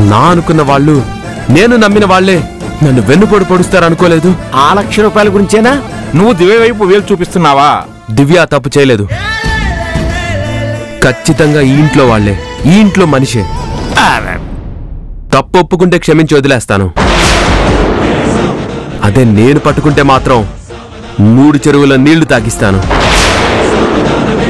నా అనుకున్న వాళ్ళు, నేను నమ్మిన వాళ్లే నన్ను వెన్నుపోటు పొడుస్తారనుకోలేదు. ఆ ₹1,00,000 గురించేనా నువ్వు దివ్య వైపు వేలు చూపిస్తున్నావా? దివ్య తప్పు చేయలేదు. ఖచ్చితంగా ఈ ఇంట్లో వాళ్లే, ఈ ఇంట్లో మనిషే. తప్పు ఒప్పుకుంటే క్షమించి వదిలేస్తాను. అదే నేను పట్టుకుంటే మాత్రం 3 చెరువుల నీళ్లు తాగిస్తాను.